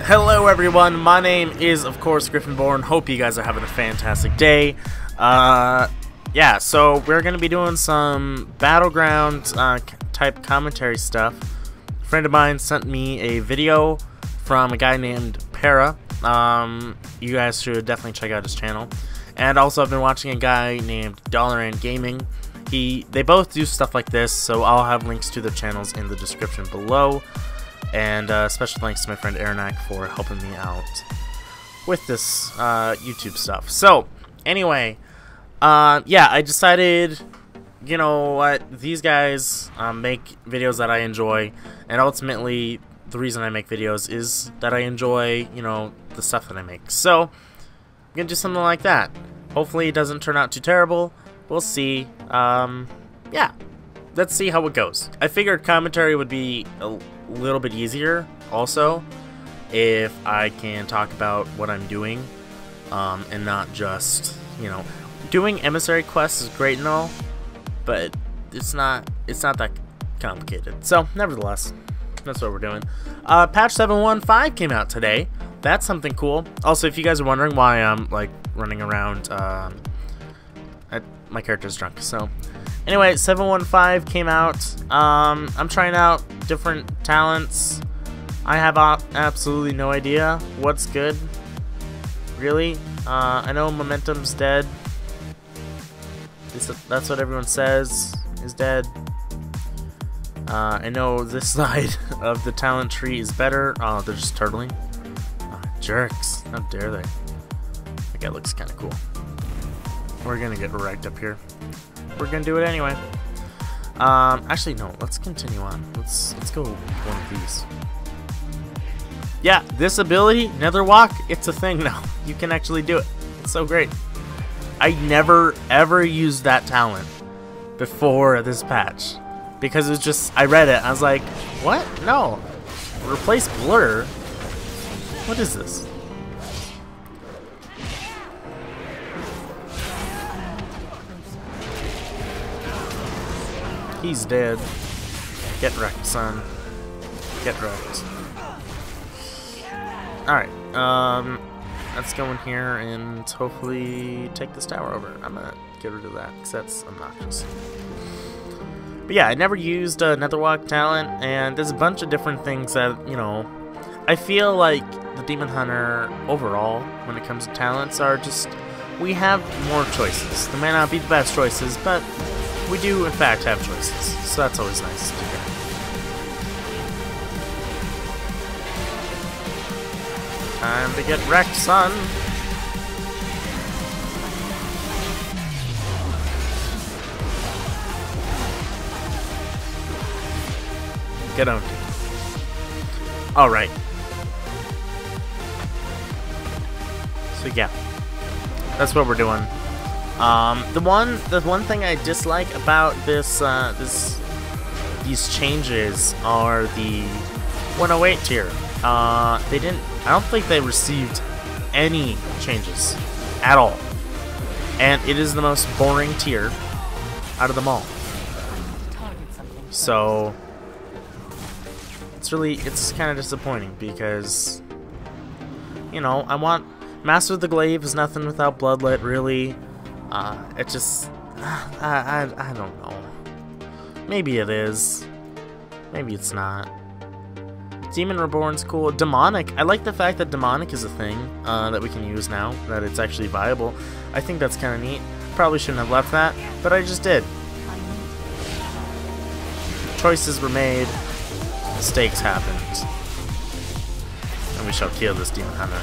Hello everyone, my name is of course Griffinborn. Hope you guys are having a fantastic day. Yeah, so we're gonna be doing some Battleground type commentary stuff. A friend of mine sent me a video from a guy named Para. You guys should definitely check out his channel. And also I've been watching a guy named Dollarand Gaming. They both do stuff like this, so I'll have links to their channels in the description below. And special thanks to my friend Aranak for helping me out with this YouTube stuff. So, anyway, yeah, I decided, you know what, these guys make videos that I enjoy, and ultimately the reason I make videos is that I enjoy, you know, the stuff that I make. So, I'm gonna do something like that. Hopefully it doesn't turn out too terrible. We'll see. Yeah, let's see how it goes. I figured commentary would be a little bit easier also if I can talk about what I'm doing and not just, you know, doing emissary quests is great and all, but it's not that complicated. So nevertheless, that's what we're doing. Patch 7.15 came out today. That's something cool. Also, if you guys are wondering why I'm like running around, my character's drunk. So anyway, 7.15 came out. I'm trying out different talents. I have absolutely no idea what's good, really. I know Momentum's dead. That's what everyone says is dead. I know this side of the talent tree is better. Oh, they're just turtling. Oh, jerks. How dare they? That guy looks kind of cool. We're gonna get wrecked up here. We're gonna do it anyway. Actually, no. Let's continue on. Let's go one of these. Yeah, this ability, Netherwalk, it's a thing now. You can actually do it. It's so great. I never ever used that talent before this patch because it was just, I read it. I was like, what? No. Replace blur. What is this? He's dead. Get wrecked, son. Get wrecked. Alright, let's go in here and hopefully take this tower over. I'm gonna get rid of that because that's obnoxious. But yeah, I never used a Netherwalk talent, and there's a bunch of different things that, you know, I feel like the Demon Hunter overall, when it comes to talents, are just, we have more choices. They may not be the best choices, but we do, in fact, have choices, so that's always nice to hear. Time to get wrecked, son! Get owned. Alright. So yeah, that's what we're doing. The one thing I dislike about this these changes are the 108 tier. I don't think they received any changes at all, and it is the most boring tier out of them all. So it's kind of disappointing because, you know, I want Master of the Glaive is nothing without Bloodlet, really. It just, I don't know. Maybe it is. Maybe it's not. Demon Reborn's cool. Demonic, I like the fact that Demonic is a thing that we can use now, that it's actually viable. I think that's kind of neat. Probably shouldn't have left that, but I just did. Choices were made. Mistakes happened. And we shall kill this Demon Hunter.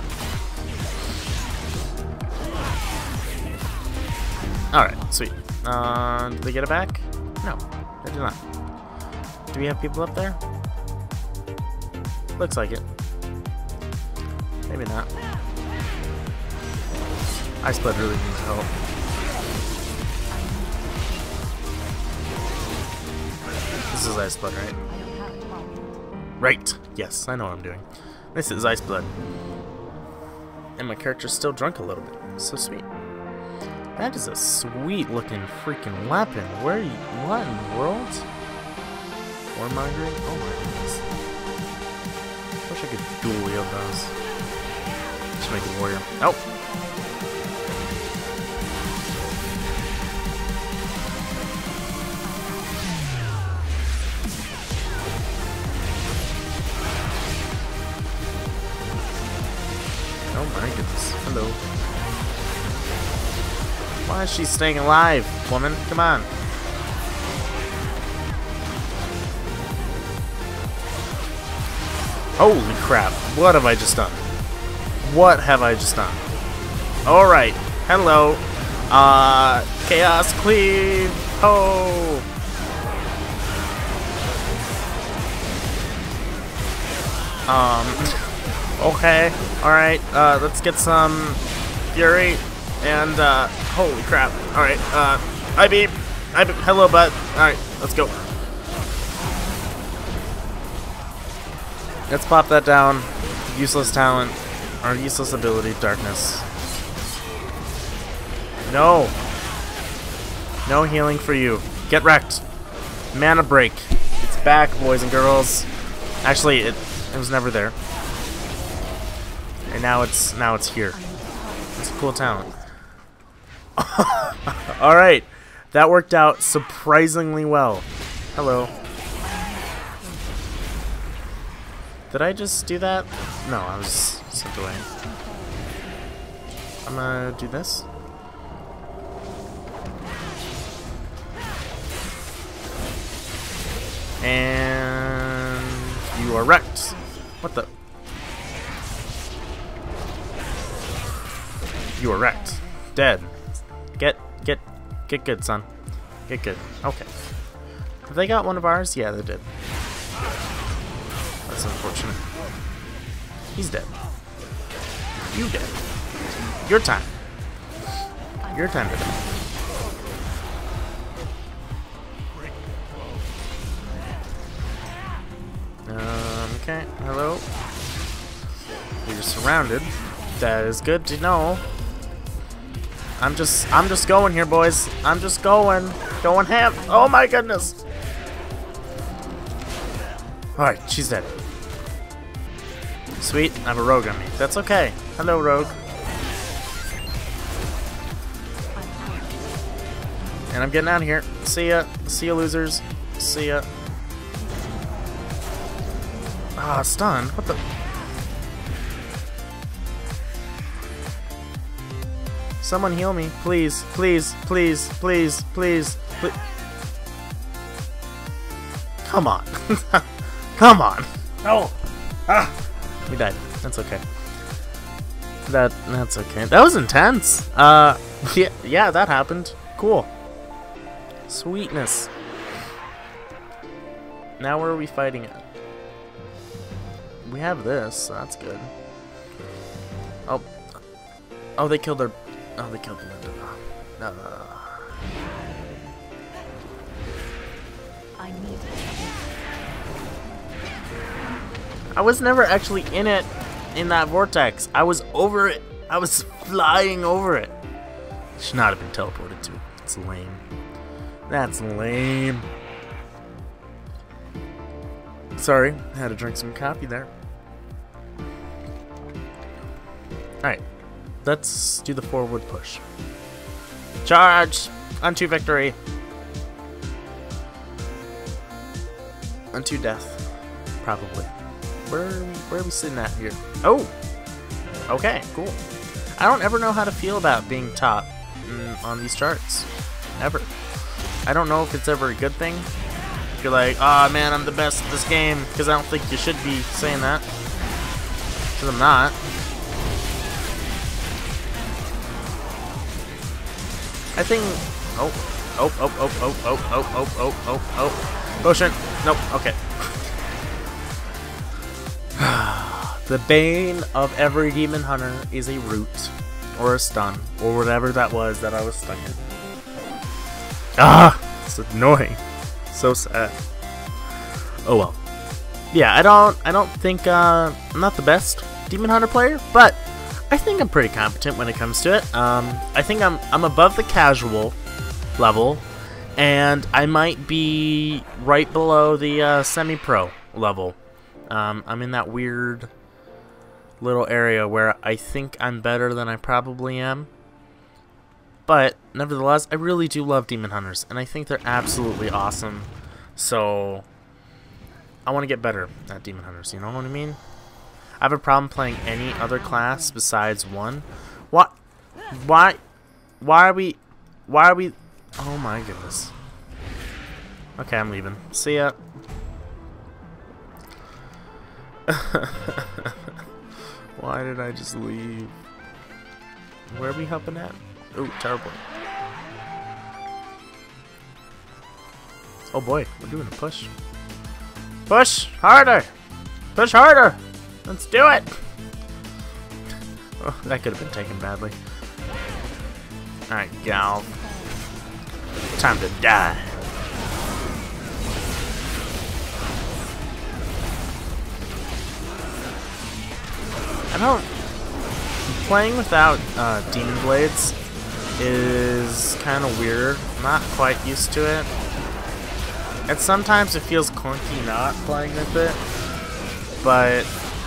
Alright, sweet. Did they get it back? No, they did not. Do we have people up there? Looks like it. Maybe not. Ice Blood really needs help. This is Ice Blood, right? Right! Yes, I know what I'm doing. This is Ice Blood. And my character's still drunk a little bit. So sweet. That is a sweet looking freaking weapon. Where are you? What in the world? Warmongering? Oh my goodness. wish I could dual wield those. Just make a warrior. Oh! Oh my goodness. Hello. Why is she staying alive, woman? Come on. Holy crap. What have I just done? What have I just done? Alright. Hello. Chaos Cleave. Oh. Okay. Alright. Let's get some Fury. And, holy crap. Alright. IB. Hello, bud. Alright. Let's go. Let's pop that down. Useless talent. Or useless ability, darkness. No. No healing for you. Get wrecked. Mana break. It's back, boys and girls. Actually, it was never there. And now it's here. It's a cool talent. Alright. That worked out surprisingly well. Hello. Did I just do that? No, I was sent away. I'm gonna do this. And you are wrecked. What the? You are wrecked. Dead. Get good, son. Get good. Okay. Have they got one of ours? Yeah, they did. That's unfortunate. He's dead. You dead. Your time. Your time to die. Okay, hello. You're surrounded. That is good to know. I'm just going here, boys. I'm just going ham. Oh my goodness. Alright, she's dead. Sweet, I have a rogue on me. That's okay. Hello, rogue. And I'm getting out of here. See ya. See ya, losers. See ya. Ah, stun. What the? Someone heal me. Please. Please. Please. Please. Please. Please. Come on. Come on. No. Ah. We died. That's okay. That's okay. That was intense. Yeah, that happened. Cool. Sweetness. Now where are we fighting at? We have this, so that's good. Oh. Oh, they killed her. Oh, they killed Linda. I was never actually in that vortex. I was over it. I was flying over it. Should not have been teleported to. It's lame. That's lame. Sorry, I had to drink some coffee there. Alright, let's do the forward push. Charge! Unto victory. Unto death. Probably. Where are we sitting at here? Oh! Okay, cool. I don't ever know how to feel about being top on these charts. Ever. I don't know if it's ever a good thing. If you're like, ah, oh, man, I'm the best at this game. Because I don't think you should be saying that. Because I'm not. I think... Oh. Potion. Nope. Okay. The bane of every demon hunter is a root. Or a stun. Or whatever that was that I was stuck in. Ah! It's annoying. So sad. Oh well. Yeah, I don't think I'm not the best demon hunter player, but I think I'm pretty competent when it comes to it. I think I'm above the casual level, and I might be right below the semi-pro level. I'm in that weird little area where I think I'm better than I probably am. But, nevertheless, I really do love Demon Hunters, and I think they're absolutely awesome. So, I want to get better at Demon Hunters, you know what I mean? I have a problem playing any other class besides one. What? Why are we... Oh my goodness. Okay, I'm leaving. See ya. Why did I just leave? Where are we helping at? Oh, terrible. Oh boy, we're doing a push. Push harder! Push harder! Let's do it! Oh, that could have been taken badly. Alright, Gal. Time to die. I don't... Playing without Demon Blades is kind of weird. I'm not quite used to it. And sometimes it feels clunky not playing with it. But,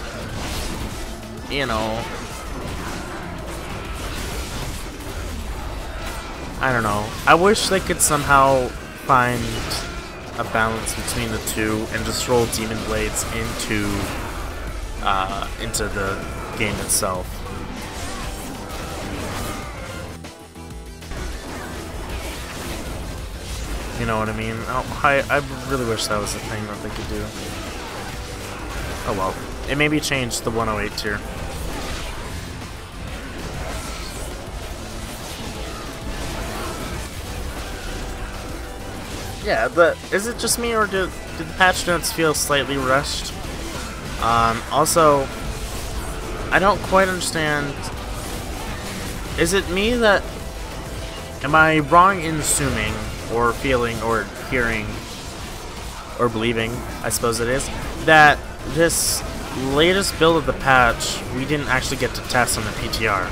you know... I don't know. I wish they could somehow find a balance between the two and just roll Demon Blades into the game itself. You know what I mean? I really wish that was a thing that they could do. Oh well. It maybe changed the 108 tier. Yeah, but is it just me, or did the patch notes feel slightly rushed? Also, I don't quite understand. Is it me that... Am I wrong in assuming, or feeling, or hearing, or believing, I suppose it is, that this latest build of the patch, we didn't actually get to test on the PTR?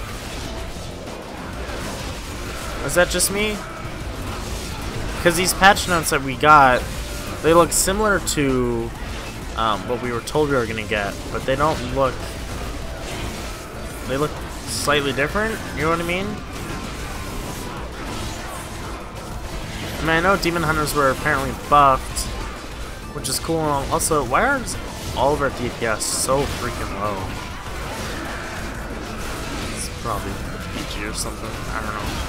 Is that just me? Because these patch notes that we got, they look similar to what we were told we were going to get, but they don't look... They look slightly different, you know what I mean? I mean, I know Demon Hunters were apparently buffed, which is cool. Also, why are all of our DPS so freaking low? It's probably PG or something, I don't know.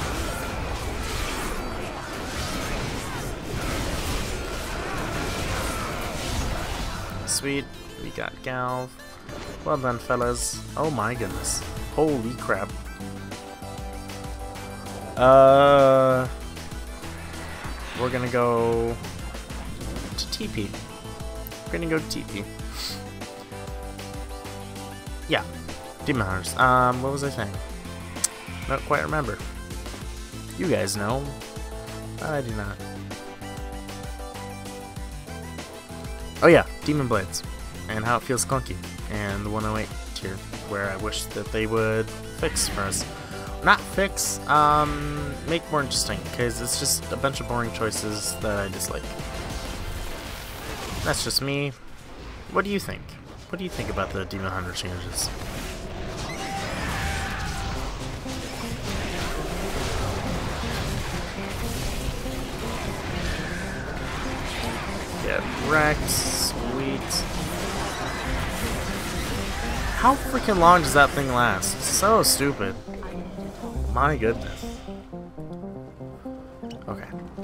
Sweet, we got Galv. Well done, fellas. Oh my goodness. Holy crap. We're gonna go to TP. We're gonna go to TP. Yeah, Demon Hunters. What was I saying? Don't quite remember. You guys know. I do not. Oh yeah, Demon Blades, and how it feels clunky, and the 108 tier, where I wish that they would fix for us. Not fix, make more interesting, because it's just a bunch of boring choices that I dislike. That's just me. What do you think? What do you think about the Demon Hunter changes? Get wrecked, sweet. How freaking long does that thing last? It's so stupid. My goodness. Okay.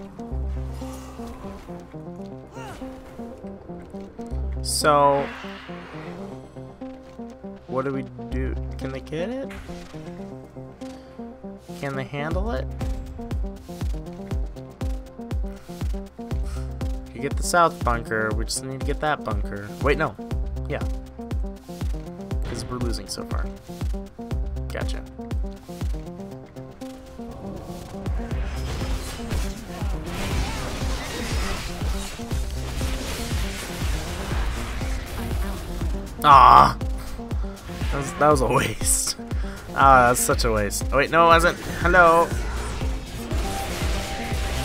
So, what do we do? Can they get it? Can they handle it? You get the south bunker, we just need to get that bunker. Wait, no. Yeah. Because we're losing so far. Gotcha. Ah, that was a waste. Ah, that's such a waste. Oh wait, no, it wasn't. Hello.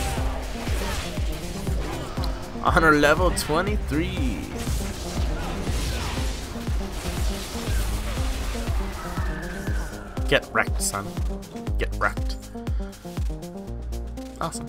Honor level 23. Get wrecked, son. Get wrecked. Awesome.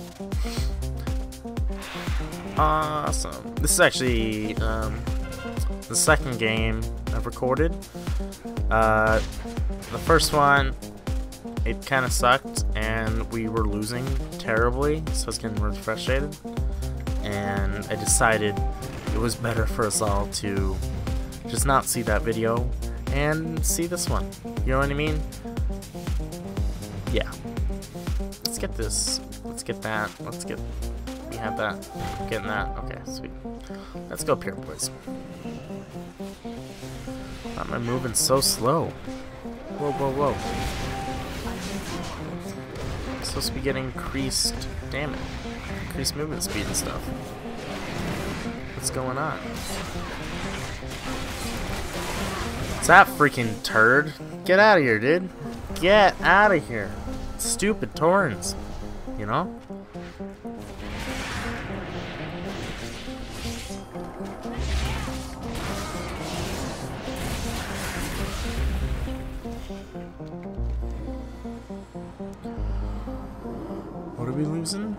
Awesome. This is actually the second game I've recorded. The first one, it kind of sucked, and we were losing terribly, so I was getting really frustrated. And I decided it was better for us all to just not see that video and see this one. You know what I mean? Yeah. Let's get this. Let's get that. Let's get... We have that. Getting that. Okay, sweet. Let's go up here, boys. Why am I moving so slow? Whoa, whoa, whoa. I'm supposed to be getting increased damage. Increased movement speed and stuff. What's going on? What's that freaking turd? Get out of here, dude. Get out of here. Stupid Torrens. You know? What are we losing?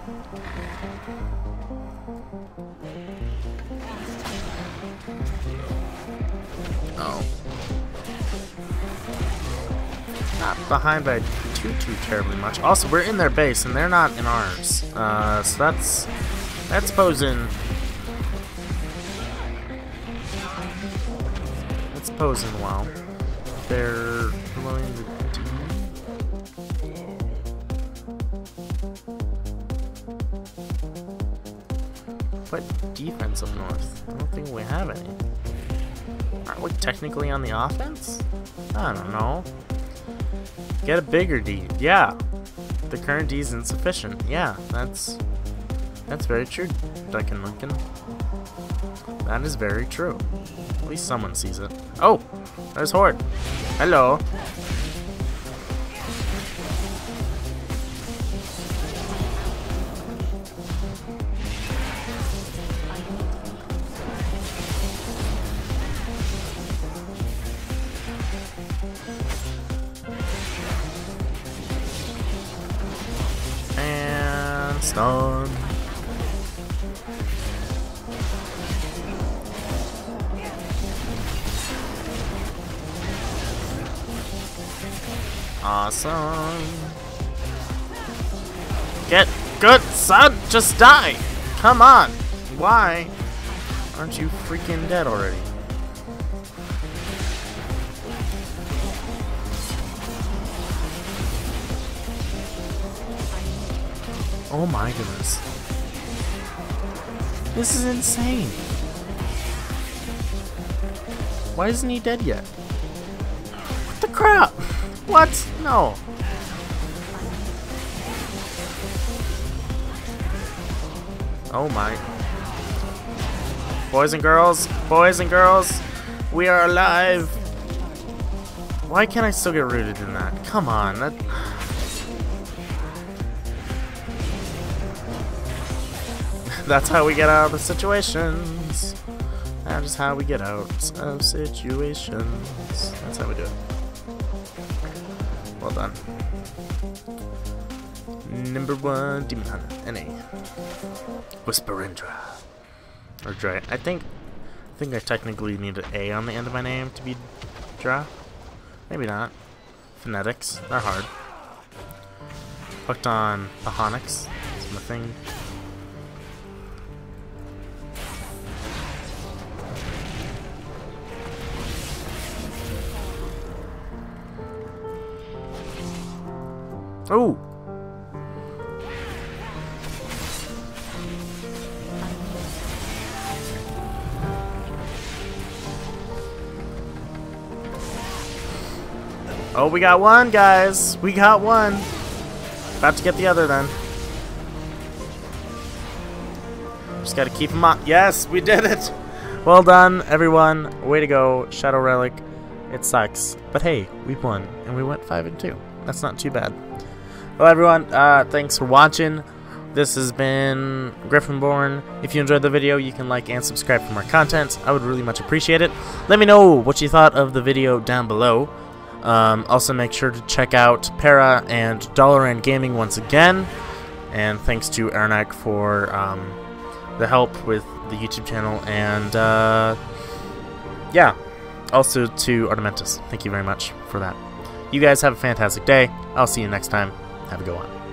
Oh. Not behind by too terribly much. Also, we're in their base and they're not in ours. So that's posing. That's posing well. They're blowing the What defense up north? I don't think we have any. Aren't we technically on the offense? I don't know. Get a bigger D. Yeah. The current D is insufficient. Yeah, that's very true, Duncan Lincoln. That is very true. At least someone sees it. Oh! There's Horde. Hello. Stun. Awesome. Get good, son. Just die. Come on. Why aren't you freaking dead already? Oh my goodness. This is insane. Why isn't he dead yet? What the crap? What? No. Oh my. Boys and girls, we are alive. Why can't I still get rooted in that? Come on. That... That's how we get out of situations. That is how we get out of situations. That's how we do it. Well done. Number 1, Demon Hunter, NA. Whisperindra. Or Dra. I think I technically need an A on the end of my name to be Dra. Maybe not. Phonetics, they're hard. Hooked on Ahonix. That's my thing. Oh! Oh, we got one, guys! We got one! About to get the other, then. Just gotta keep him on. Yes, we did it! Well done, everyone. Way to go, Shadow Relic. It sucks. But hey, we won, and we went 5-2. That's not too bad. Well, everyone, thanks for watching. This has been Griffinborn. If you enjoyed the video, you can like and subscribe for more content. I would really much appreciate it. Let me know what you thought of the video down below. Also, make sure to check out Para and Dalaran Gaming once again. And thanks to Aranak for the help with the YouTube channel. And yeah, also to Artementus. Thank you very much for that. You guys have a fantastic day. I'll see you next time. Have a good one.